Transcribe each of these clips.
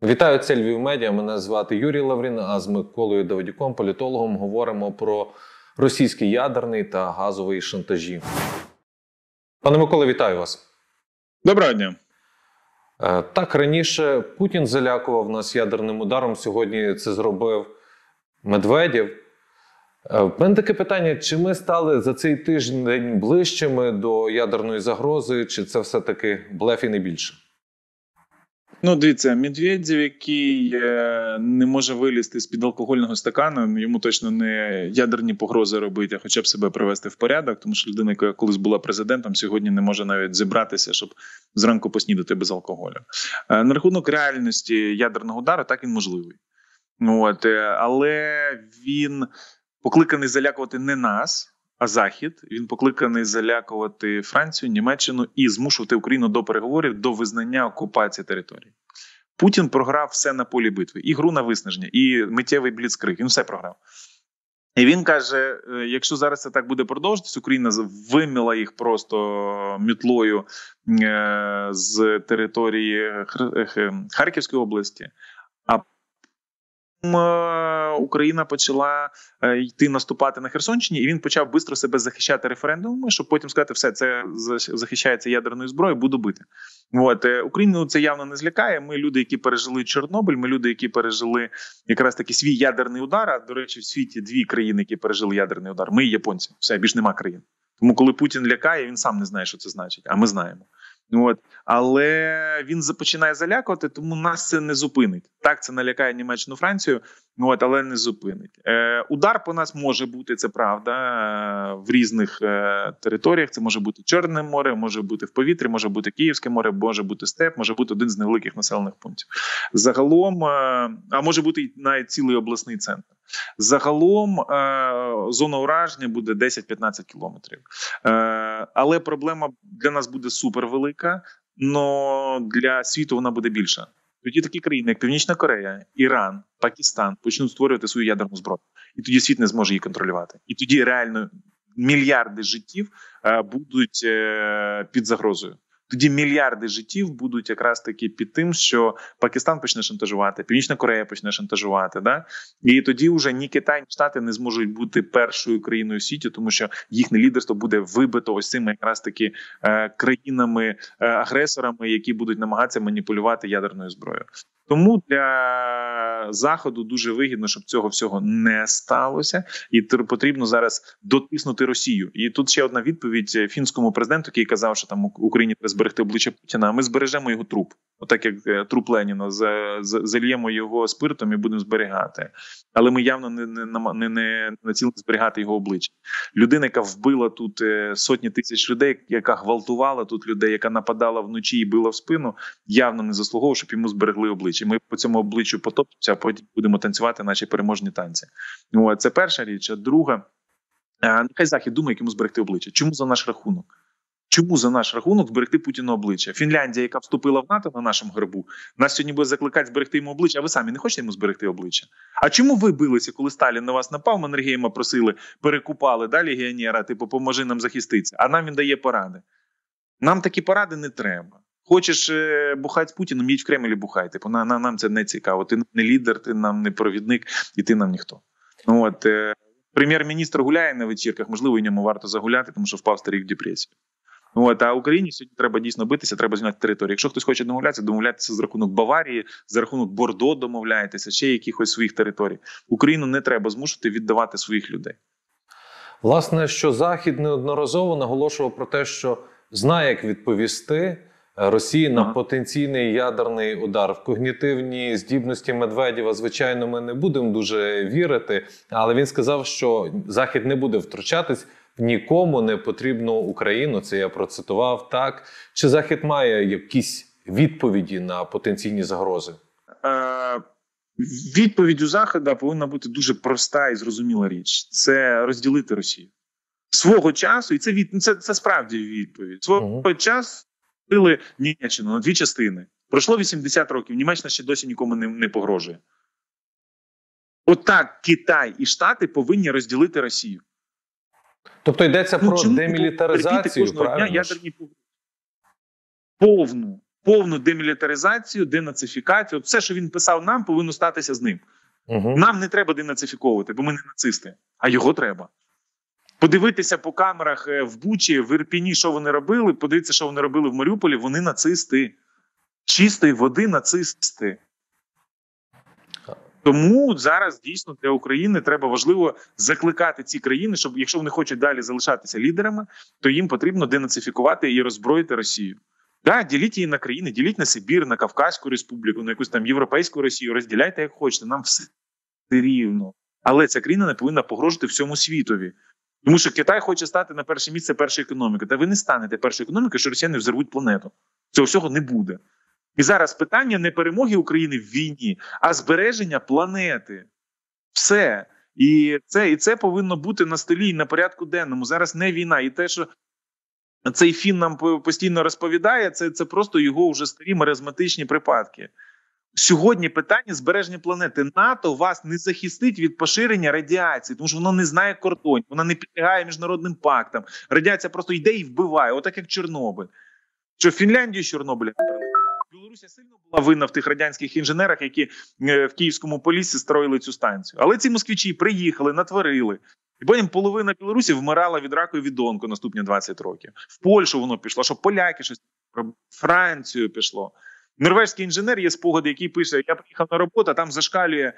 Вітаю, це Львів Медіа. Мене звати Юрій Лаврін, а з Миколою Давидюком, політологом, говоримо про російський ядерний та газовий шантажі. Пане Миколо, вітаю вас. Доброго дня. Так, раніше Путін залякував нас ядерним ударом, сьогодні це зробив Медведєв. В мене таке питання, чи ми стали за цей тиждень ближчими до ядерної загрози, чи це все-таки блеф і не більше? Ну, дивіться, Медведєв, який не може вилізти з-під алкогольного стакану, йому точно не ядерні погрози робити, а хоча б себе привести в порядок, тому що людина, яка колись була президентом, сьогодні не може навіть зібратися, щоб зранку поснідати без алкоголю. На рахунок реальності ядерного удару, так, він можливий. Але він покликаний залякувати не нас, а Захід. Він покликаний залякувати Францію, Німеччину і змушувати Україну до переговорів, до визнання окупації території. Путін програв все на полі битви. І гру на виснаження, і миттєвий бліцкриг. Він все програв. І він каже, якщо зараз це так буде продовжуватися, Україна виміла їх просто мітлою з території Харківської області, а Україна почала йти наступати на Херсонщині, і він почав швидко себе захищати референдумами, щоб потім сказати, все, це захищається ядерною зброєю, буду бити. Україну це явно не злякає. Ми люди, які пережили Чорнобиль, ми люди, які пережили якраз таки свій ядерний удар, а, до речі, в світі дві країни, які пережили ядерний удар. Ми і японці. Все, більш нема країн. Тому коли Путін лякає, він сам не знає, що це значить, а ми знаємо. Але він починає залякувати, тому нас це не зупинить. Так, це налякає Німеччину, Францію, але не зупинить. Удар по нас може бути, це правда, в різних територіях. Це може бути Чорне море, може бути в повітрі, може бути Київське море, може бути степ, може бути один з невеликих населених пунктів. Загалом, а може бути навіть цілий обласний центр. Загалом зона ураження буде 10-15 кілометрів. Але проблема для нас буде супервелика, але для світу вона буде більша. Тоді такі країни, як Північна Корея, Іран, Пакистан почнуть створювати свою ядерну зброю. І тоді світ не зможе її контролювати. І тоді реально мільярди життів будуть під загрозою. Тоді мільярди життів будуть якраз таки під тим, що Пакистан почне шантажувати, Північна Корея почне шантажувати. Да? І тоді вже ні Китай, ні Штати не зможуть бути першою країною в світі, тому що їхнє лідерство буде вибито ось цими якраз таки країнами-агресорами, які будуть намагатися маніпулювати ядерною зброєю. Тому для Заходу дуже вигідно, щоб цього всього не сталося, і потрібно зараз дотиснути Росію. І тут ще одна відповідь фінському президенту, який казав, що там Україні треба зберегти обличчя Путіна, а ми збережемо його труп. Отак як труп Леніна, зальємо його спиртом і будемо зберігати. Але ми явно не націлені зберігати його обличчя. Людина, яка вбила тут сотні тисяч людей, яка гвалтувала тут людей, яка нападала вночі і била в спину, явно не заслуговує, щоб йому зберегли обличчя. Ми по цьому обличчю потопимося, а потім будемо танцювати наші переможні танці. Це перша річ. А друга, нехай Захід думає, як йому зберегти обличчя. Чому за наш рахунок? Чому за наш рахунок зберегти Путіну обличчя? Фінляндія, яка вступила в НАТО на нашому гербу, нас сьогодні буде закликати зберегти йому обличчя, а ви самі не хочете йому зберегти обличчя? А чому ви билися, коли Сталін на вас напав, Маннергейма просили, перекупали, легіонера, поможи нам захиститися, а нам він дає поради? Нам такі поради не треба. Хочеш бухати з Путіним, їдь в Кремль і бухай. Нам це не цікаво. Ти не лідер, ти нам не провідник, і ти нам ніхто. Прем'єр-міністр гуляє на вечірках, можливо, і ньому варто загуляти, тому що впав старий в депресію. А Україні сьогодні треба дійсно битися, треба звільняти територію. Якщо хтось хоче домовлятися за рахунок Баварії, за рахунок Бордо домовляйтеся, ще якихось своїх територій. Україну не треба змушувати віддавати своїх людей. Власне, що Захід неодноразово наголошував про те, що знає, як відповісти Росії на потенційний ядерний удар. В когнітивні здібності Медведєва, звичайно, ми не будемо дуже вірити, але він сказав, що Захід не буде втручатись, нікому не потрібну Україну, це я процитував, так? Чи Захід має якісь відповіді на потенційні загрози? Відповідь у Заходу повинна бути дуже проста і зрозуміла річ. Це розділити Росію. Свого часу, і це справді відповідь, свого часу ділили Німеччину на дві частини. Пройшло 80 років, Німеччина ще досі нікому не погрожує. Отак Китай і Штати повинні розділити Росію. Тобто йдеться про демілітаризацію, правильно? Ядерні повну. повну демілітаризацію, денацифікацію. От все, що він писав нам, повинно статися з ним. Угу. Нам не треба денацифіковувати, бо ми не нацисти, а його треба. Подивитися по камерах в Бучі, в Ірпіні, що вони робили, подивитися, що вони робили в Маріуполі, вони нацисти. Чистої води нацисти. Тому зараз дійсно для України треба важливо закликати ці країни, щоб якщо вони хочуть далі залишатися лідерами, то їм потрібно денацифікувати і роззброїти Росію. Да, діліть її на країни, діліть на Сибір, на Кавказьку республіку, на якусь там європейську Росію, розділяйте як хочете, нам все рівно. Але ця країна не повинна погрожувати всьому світові. Тому що Китай хоче стати на перше місце першої економіки. Та ви не станете першою економікою, що росіяни взорвуть планету. Цього всього не буде. І зараз питання не перемоги України в війні, а збереження планети. Все. І це повинно бути на столі і на порядку денному. Зараз не війна. І те, що цей Фін нам постійно розповідає, це просто його вже старі маразматичні припадки. Сьогодні питання збереження планети. НАТО вас не захистить від поширення радіації, тому що воно не знає кордонів, вона не підлягає міжнародним пактам. Радіація просто йде і вбиває, отак як Чорнобиль. Що в Фінляндію з Чорнобиля не прилетіло. Білорусія сильно була винна в тих радянських інженерах, які в Київському Поліссі строїли цю станцію. Але ці москвичі приїхали, натворили. І потім половина Білорусі вмирала від раку і від онко наступні 20 років. В Польщу воно пішло, що поляки щось, Францію пішло. Норвезький інженер є спогади, який пише, я приїхав на роботу, а там зашкалює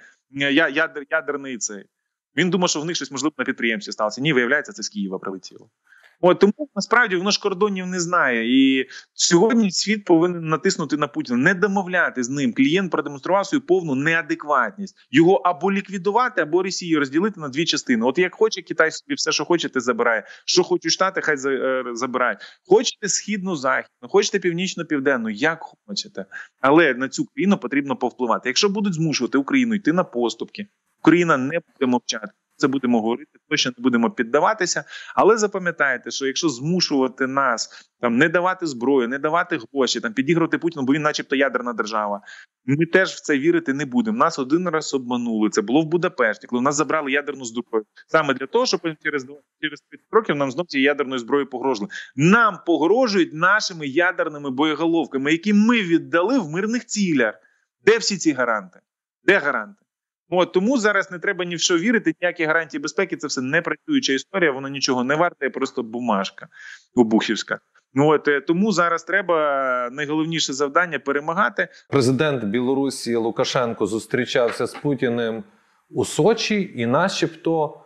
ядерний цей. Він думав, що в них щось, можливо, на підприємстві сталося. Ні, виявляється, це з Києва прилетіло. Тому, насправді, воно ж кордонів не знає. І сьогодні світ повинен натиснути на Путіна, не домовляти з ним. Клієнт продемонстрував свою повну неадекватність. Його або ліквідувати, або Росію розділити на дві частини. От як хоче Китай собі все, що хоче, забирає. Що хочуть Штати, хай забирають. Хочете східну-західну, хочете північно-південну, як хочете. Але на цю країну потрібно повпливати. Якщо будуть змушувати Україну йти на поступки, Україна не буде мовчати. Це будемо говорити, точно не будемо піддаватися. Але запам'ятайте, що якщо змушувати нас там не давати зброю, не давати гроші, там підігрувати Путіну, бо він начебто ядерна держава, ми теж в це вірити не будемо. Нас один раз обманули. Це було в Будапешті, коли в нас забрали ядерну зброю. Саме для того, щоб через 30 років нам знов цією ядерною зброєю погрожували. Нам погрожують нашими ядерними боєголовками, які ми віддали в мирних цілях. Де всі ці гаранти? Де гаранти? Тому зараз не треба ні в що вірити, ніякі гарантії безпеки, це все не працююча історія, воно нічого не варте, просто бумажка обухівська. Тому зараз треба найголовніше завдання – перемагати. Президент Білорусі Лукашенко зустрічався з Путіним у Сочі і начебто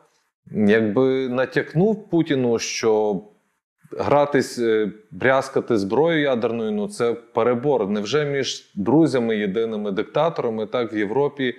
натякнув Путіну, що гратись, брязкати зброєю ядерною, це перебор. Невже між друзями, єдиними диктаторами, так в Європі,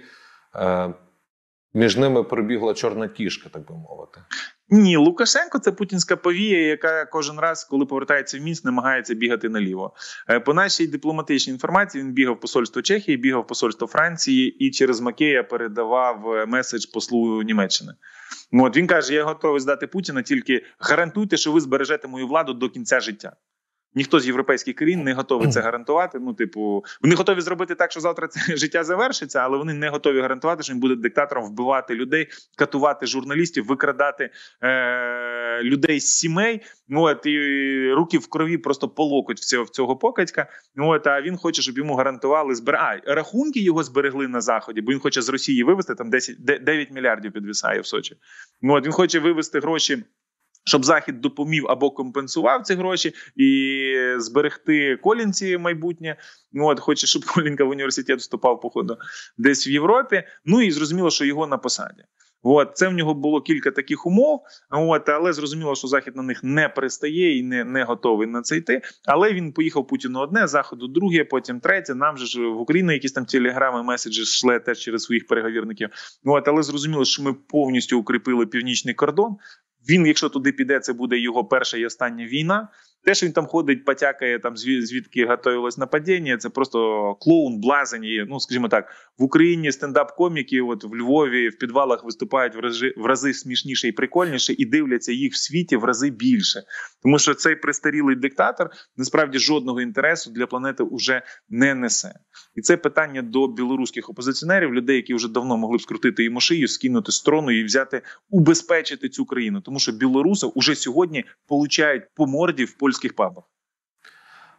між ними пробігла чорна кішка, так би мовити? Ні, Лукашенко – це путінська повія, яка кожен раз, коли повертається в Мінськ, намагається бігати наліво. По нашій дипломатичній інформації він бігав в посольство Чехії, бігав в посольство Франції і через Макея передавав меседж послу Німеччини. Він каже, я готовий здати Путіна, тільки гарантуйте, що ви збережете мою владу до кінця життя. Ніхто з європейських країн не готовий це гарантувати. Вони готові зробити так, що завтра це життя завершиться, але вони не готові гарантувати, що він буде диктатором вбивати людей, катувати журналістів, викрадати людей з сімей. І руки в крові просто по локоть в цього покидька. А він хоче, щоб йому гарантували рахунки його зберегли на Заході, бо він хоче з Росії вивезти, там 9 мільярдів підвисає в Сочі. Він хоче вивезти гроші, щоб Захід допоміг або компенсував ці гроші і зберегти Колінці майбутнє. Хоче, щоб Колінка в університет вступав, походу, десь в Європі. І зрозуміло, що його на посаді. Це в нього було кілька таких умов, але зрозуміло, що Захід на них не пристає і не готовий на це йти. Але він поїхав Путіну одне, Заходу друге, потім третє. Нам же ж в Україні якісь там телеграми, меседжі шле теж через своїх переговірників. Але зрозуміло, що ми повністю укріпили північний кордон. Він, якщо туди піде, це буде його перша і остання війна. Те, що він там ходить, потякає, там, звідки готувалось нападіння, це просто клоун, блазень. Скажімо так, в Україні стендап-коміки в Львові в підвалах виступають в рази смішніше і прикольніше, і дивляться їх в світі в рази більше. Тому що цей престарілий диктатор насправді жодного інтересу для планети вже не несе. І це питання до білоруських опозиціонерів, людей, які вже давно могли б скрутити йому шию, скинути з трону і убезпечити цю країну. Тому що білоруси вже сьогодні получають по морді в польських пабах.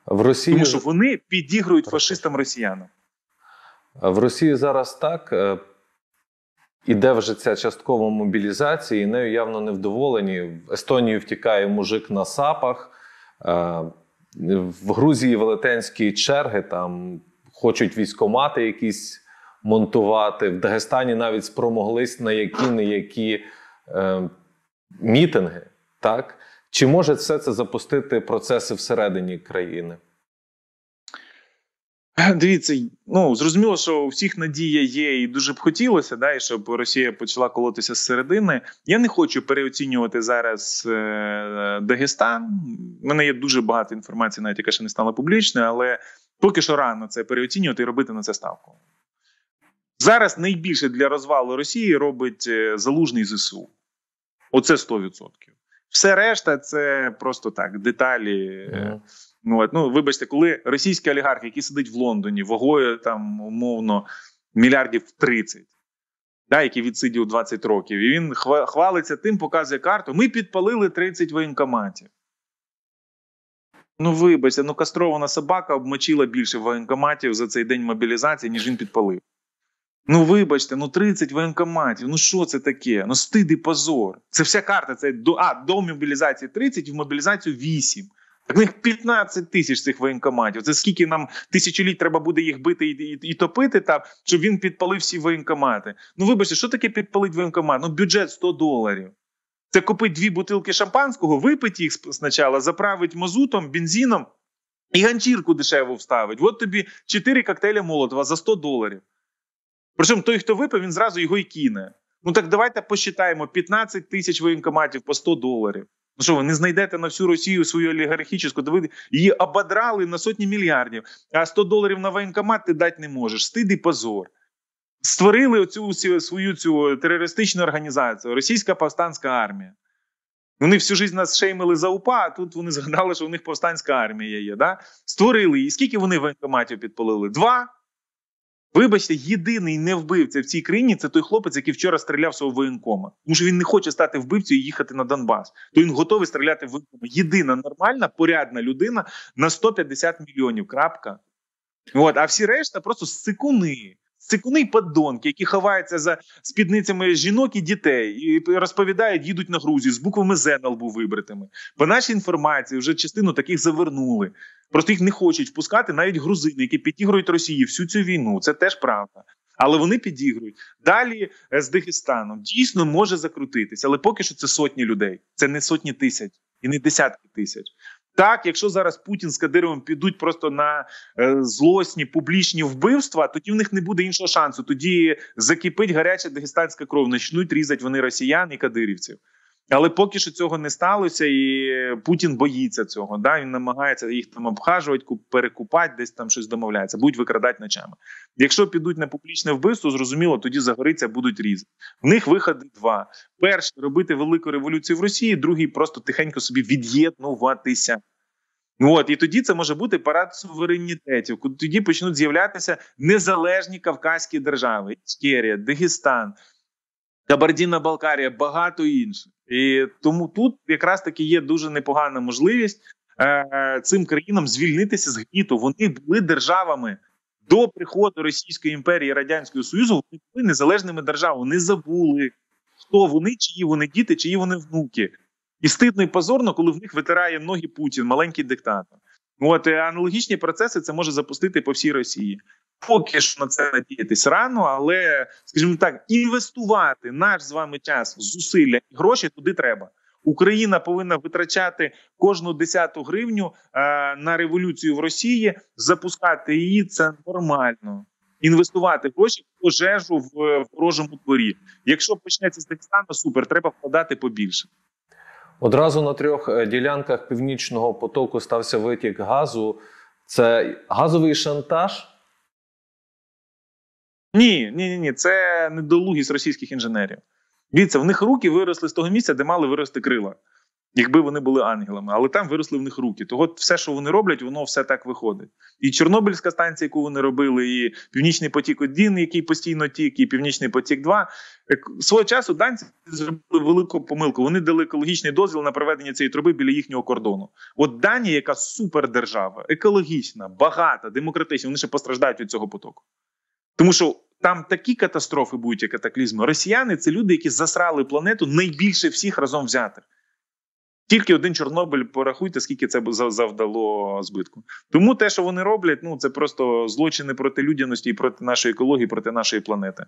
В Росії, Тому що вони підігрують фашистам-росіянам. в Росії зараз так. Іде вже ця часткова мобілізація, і нею явно невдоволені. В Естонію втікає мужик на сапах, в Грузії велетенські черги, там хочуть військкомати якісь монтувати. В Дагестані навіть спромоглись на які-не-які мітинги. Так? Чи може все це запустити процеси всередині країни? Дивіться, зрозуміло, що у всіх надія є і дуже б хотілося, да, і щоб Росія почала колотися зсередини. Я не хочу переоцінювати зараз Дагестан. У мене є дуже багато інформації, навіть яка ще не стала публічною, але поки що рано це переоцінювати і робити на це ставку. Зараз найбільше для розвалу Росії робить Залужний ЗСУ. Оце 100%. Все решта – це просто так, деталі. Вибачте, коли російський олігарх, який сидить в Лондоні, вагою там, умовно, мільярдів 30, да, який відсидів 20 років, і він хвалиться тим, показує карту, ми підпалили 30 воєнкоматів. Вибачте, кастрована собака обмочила більше воєнкоматів за цей день мобілізації, ніж він підпалив. Вибачте, 30 воєнкоматів, що це таке? Стид і позор. Це вся карта, це до мобілізації 30, в мобілізацію 8. Так в них 15 тисяч цих воєнкоматів. Це скільки нам тисячоліть треба буде їх бити і топити, щоб він підпалив всі воєнкомати. Вибачте, що таке підпалити воєнкомат? Бюджет $100. Це купити 2 бутилки шампанського, випити їх спочатку, заправити мазутом, бензином і ганчірку дешево вставить. От тобі 4 коктейля Молотова за $100. Причому той, хто випив, він зразу його і кине. Так давайте посчитаємо 15 тисяч воєнкоматів по $100. Що ви не знайдете на всю Росію свою олігархічну, її ободрали на сотні мільярдів, а $100 на воєнкомат ти дати не можеш. Стид і позор. Створили свою терористичну організацію, Російська повстанська армія. Вони всю життя нас шеймили за УПА, а тут вони згадали, що у них повстанська армія є. Да? Створили її. Скільки вони воєнкоматів підпалили? 2? Вибачте, єдиний невбивця в цій країні – це той хлопець, який вчора стріляв свого воєнкома. Тому що він не хоче стати вбивцею і їхати на Донбас. То він готовий стріляти в воєнкома. Єдина нормальна, порядна людина на 150 мільйонів. Крапка. А всі решта просто сикуни. Сикуни-подонки, які ховаються за спідницями жінок і дітей і розповідають, їдуть на Грузію з буквами «З» на лбу вибритими. По нашій інформації вже частину таких завернули. Просто їх не хочуть впускати навіть грузини, які підігрують Росії всю цю війну. Це теж правда. Але вони підігрують. Далі з Дагестаном дійсно може закрутитися, але поки що це сотні людей. Це не сотні тисяч і не десятки тисяч. Так, якщо зараз Путін з Кадировим підуть просто на злосні публічні вбивства, тоді в них не буде іншого шансу. Тоді закипить гаряча дагестанська кров, почнуть різати вони росіян і кадирівців. Але поки що цього не сталося, і Путін боїться цього. Да? Він намагається їх там обхажувати, перекупати, десь там щось домовляється. Будуть викрадати ночами. Якщо підуть на публічне вбивство, зрозуміло, тоді загориться, будуть різати. В них виходи 2. Перший – робити велику революцію в Росії, другий – просто тихенько собі від'єднуватися. І тоді це може бути парад суверенітетів. Тоді почнуть з'являтися незалежні кавказькі держави. Ічкерія, Дагестан, Кабардино-Балкарія, багато інших. І тому тут якраз таки є дуже непогана можливість цим країнам звільнитися з гніту. Вони були державами до приходу Російської імперії і Радянського Союзу, вони були незалежними державами. Вони забули, хто вони, чиї вони діти, чиї вони внуки. І стидно і позорно, коли в них витирає ноги Путін, маленький диктатор. Аналогічні процеси це може запустити по всій Росії. Поки що на це надіятись рано, але, скажімо так, інвестувати наш з вами час, зусилля і гроші туди треба. Україна повинна витрачати кожну 10-ту гривню на революцію в Росії, запускати її – це нормально. Інвестувати гроші в пожежу в ворожому дворі. Якщо почнеться з Дагестану, супер, треба вкладати побільше. Одразу на 3 ділянках Північного потоку стався витік газу. Це газовий шантаж? Ні. Це недолугість російських інженерів. Дивіться, в них руки виросли з того місця, де мали вирости крила. якби вони були ангелами. Але там виросли в них руки. Того все, що вони роблять, воно все так виходить. І Чорнобильська станція, яку вони робили, і Північний потік-1, який постійно тік, і Північний потік-2. Свого часу данці зробили велику помилку. Вони дали екологічний дозвіл на проведення цієї труби біля їхнього кордону. От Данія, яка супердержава, екологічна, багата, демократична, вони ще постраждають від цього потоку. Тому що там такі катастрофи будуть, і катаклізми. Росіяни – це люди, які засрали планету найбільше всіх разом взятих. Тільки один Чорнобиль, порахуйте, скільки це завдало збитку. Тому те, що вони роблять, це просто злочини проти людяності і проти нашої екології, проти нашої планети.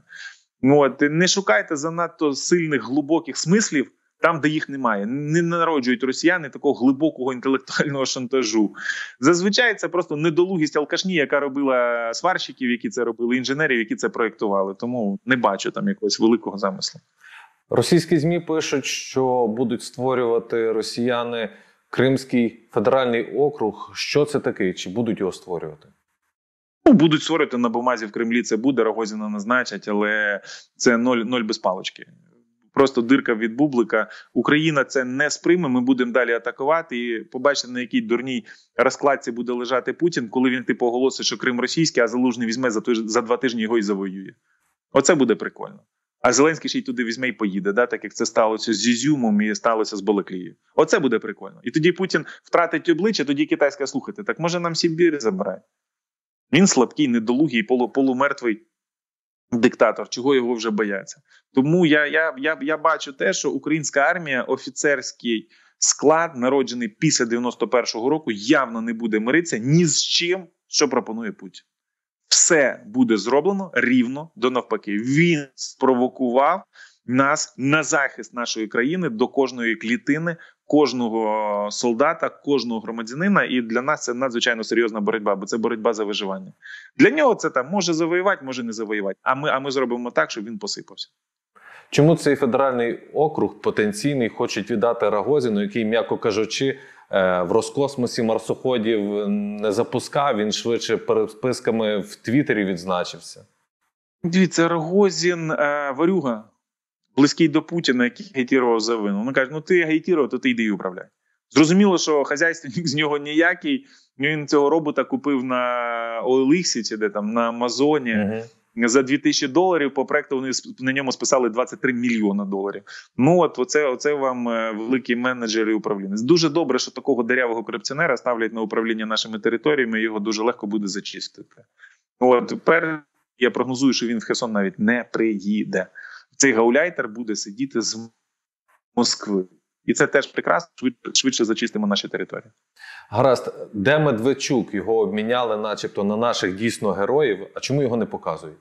Не шукайте занадто сильних, глибоких смислів там, де їх немає. Не народжують росіяни такого глибокого інтелектуального шантажу. Зазвичай це просто недолугість алкашні, яка робила сварщиків, які це робили, інженерів, які це проєктували. Тому не бачу там якогось великого замислу. Російські ЗМІ пишуть, що будуть створювати росіяни Кримський федеральний округ. Що це таке? Чи будуть його створювати? Будуть створювати на бумазі в Кремлі, це буде, Рогозіна назначать, але це ноль без палочки. Просто дирка від бублика. Україна це не сприйме, ми будемо далі атакувати. І побачите, на якій дурній розкладці буде лежати Путін, коли він оголосить, що Крим російський, а Залужний візьме за 2 тижні його і завоює. Оце буде прикольно. А Зеленський ще й туди візьме і поїде, так як це сталося з Ізюмом і сталося з Балаклією. Оце буде прикольно. І тоді Путін втратить обличчя, тоді Китай скаже: слухайте, так може нам Сибір забирає? Він слабкий, недолугий, полумертвий диктатор, чого його вже бояться. Тому я бачу те, що українська армія, офіцерський склад, народжений після 91-го року, явно не буде миритися ні з чим, що пропонує Путін. Все буде зроблено рівно до навпаки. Він спровокував нас на захист нашої країни до кожної клітини, кожного солдата, кожного громадянина. І для нас це надзвичайно серйозна боротьба, бо це боротьба за виживання. Для нього це там може завоювати, може не завоювати. А ми зробимо так, щоб він посипався. Чому цей федеральний округ потенційний хочуть віддати Рогозіну, який, м'яко кажучи, в Роскосмосі марсоходів не запускав, він швидше переписками в Твіттері відзначився? Дивіться, Рогозін варюга, близький до Путіна, який агітував за вину. Вони кажуть: ти агітував, то ти йди і управляй. Зрозуміло, що хазяйственник з нього ніякий. Він цього робота купив на OLX, чи де там, на Амазоні. За $2000, по проекту вони на ньому списали $23 мільйона. Оце вам великі менеджери і управлінець. Дуже добре, що такого дирявого корупціонера ставлять на управління нашими територіями, його дуже легко буде зачистити. Тепер я прогнозую, що він в Херсон навіть не приїде. Цей гауляйтер буде сидіти з Москви. І це теж прекрасно, швидше зачистимо наші території. Гаразд, де Медведчук? Його обміняли начебто на наших дійсно героїв, а чому його не показують?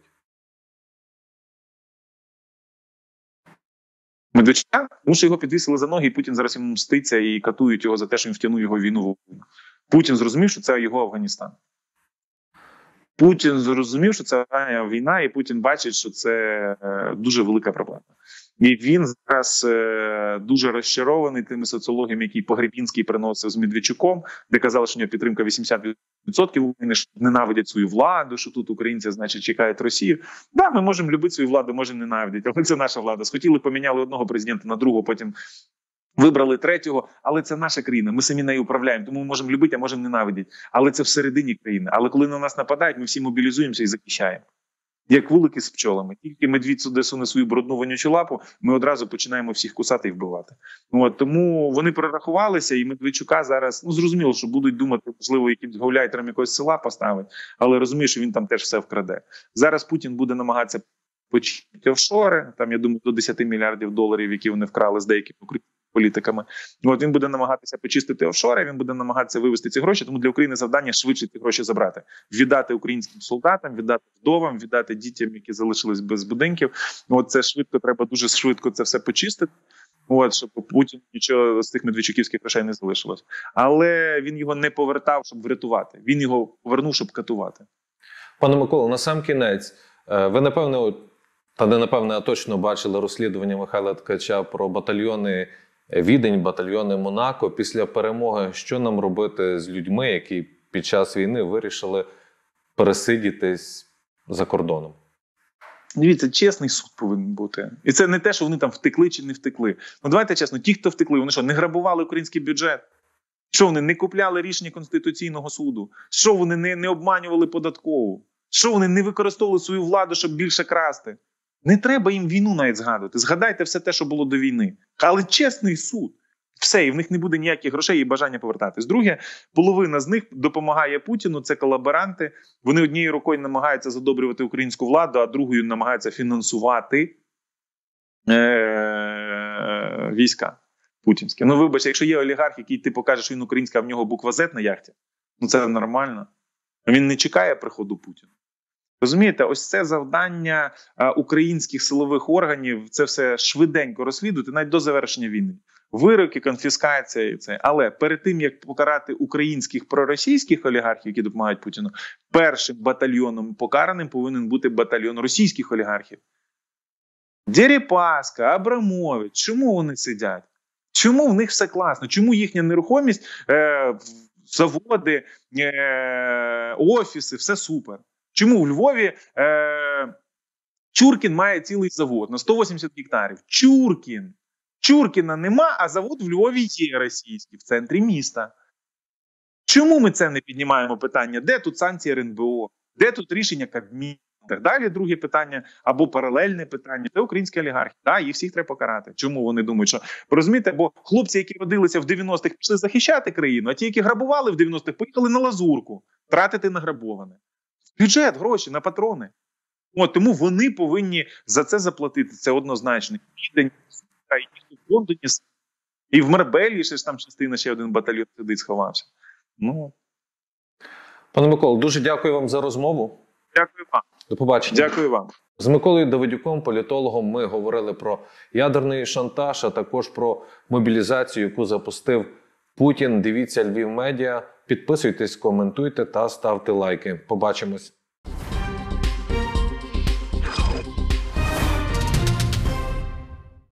Медведчука? Тому що його підвісили за ноги, і Путін зараз йому мститься і катують його за те, що він втягнув його в війну. Путін зрозумів, що це його Афганістан. Путін зрозумів, що це війна, і Путін бачить, що це дуже велика проблема. І він зараз дуже розчарований тими соціологіями, які Погребінський приносив з Медведчуком, де казали, що у нього підтримка 80%, вони ж ненавидять свою владу, що тут українці, значить, чекають Росію. Так, ми можемо любити свою владу, можемо ненавидіти, але це наша влада. Схотіли, поміняли одного президента на другого, потім вибрали третього, але це наша країна, ми самі нею управляємо, тому ми можемо любити, а можемо ненавидіти. Але це всередині країни. Але коли на нас нападають, ми всі мобілізуємося і захищаємо. Як вулики з пчолами. Тільки медвідь сюди суне свою брудну вонючу лапу, ми одразу починаємо всіх кусати і вбивати. Тому вони перерахувалися, і Медведчука зараз, зрозуміло, що будуть думати, можливо, якимсь гауляйтером якогось села поставить, але розумію, що він там теж все вкраде. Зараз Путін буде намагатися почистити офшори, там, я думаю, до $10 мільярдів, які вони вкрали з деякими політиками. Він буде намагатися почистити офшори, він буде намагатися вивести ці гроші, тому для України завдання швидше ці гроші забрати. Віддати українським солдатам, віддати вдовам, віддати дітям, які залишились без будинків. Це швидко, треба дуже швидко це все почистити, щоб Путін нічого з цих медведчуківських грошей не залишилось. Але він його не повертав, щоб врятувати. Він його повернув, щоб катувати. Пане Миколо, на сам кінець, ви напевне, та не напевне, а точно бачили розслідування Михайла Ткача про батальйони Відень, батальйони Монако. Після перемоги що нам робити з людьми, які під час війни вирішили пересидітись за кордоном? Дивіться, чесний суд повинен бути. І це не те, що вони там втекли чи не втекли. Ну давайте чесно, ті, хто втекли, вони що, не грабували український бюджет? Що вони не купляли рішення Конституційного суду? Що вони не обманювали податкову? Що вони не використовували свою владу, щоб більше красти? Не треба їм війну навіть згадувати. Згадайте все те, що було до війни. Але чесний суд. Все, і в них не буде ніяких грошей і бажання повертатись. Друге, половина з них допомагає Путіну, це колаборанти. Вони однією рукою намагаються задобрювати українську владу, а другою намагаються фінансувати війська путінські. Ну, вибачте, якщо є олігарх, який ти покажеш, що він українська, а в нього буква Z на яхті, ну це нормально. Він не чекає приходу Путіна. Розумієте, ось це завдання українських силових органів, це все швиденько розслідувати, навіть до завершення війни. Вироки, конфіскація і це. Але перед тим, як покарати українських проросійських олігархів, які допомагають Путіну, першим батальйоном покараним повинен бути батальйон російських олігархів. Дерипаска, Абрамович, чому вони сидять? Чому в них все класно? Чому їхня нерухомість, заводи, офіси, все супер? Чому в Львові Чуркін має цілий завод на 180 гектарів? Чуркін. Чуркіна нема, а завод в Львові є російський, в центрі міста. Чому ми це не піднімаємо питання? Де тут санкції РНБО? Де тут рішення Кабміну? Так далі, друге питання, або паралельне питання, це українські олігархи. Так, їх всіх треба покарати. Чому вони думають, що... Розумієте, бо хлопці, які родилися в 90-х, пішли захищати країну, а ті, які грабували в 90-х, поїхали на лазурку, тратити награбоване. Бюджет, гроші, на патрони. От, тому вони повинні за це заплатити, це однозначно. І в Лондоні, і в Марбелі ще ж там частина, ще один батальйон сидить, сховався. Ну. Пане Миколо, дуже дякую вам за розмову. Дякую вам. До побачення. Дякую вам. З Миколою Давидюком, політологом, ми говорили про ядерний шантаж, а також про мобілізацію, яку запустив Путін. Дивіться Львів Медіа, підписуйтесь, коментуйте та ставте лайки. Побачимось.